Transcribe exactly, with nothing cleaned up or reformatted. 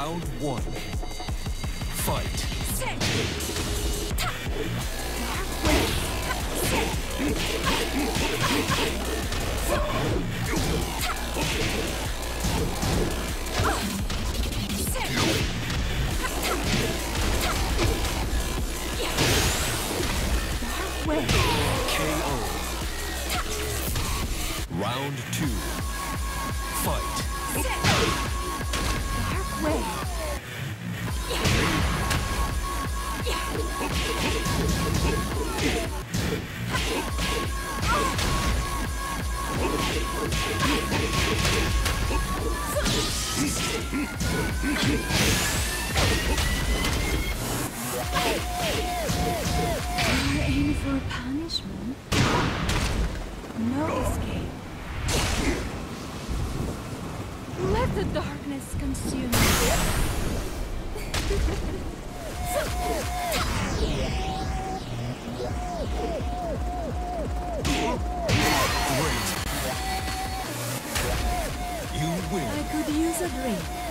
Round one. Fight. K O. Round two. Fight. Dark way. You're aiming for a punishment? No escape. Let the darkness consume you. Great. You win. I could use a drink.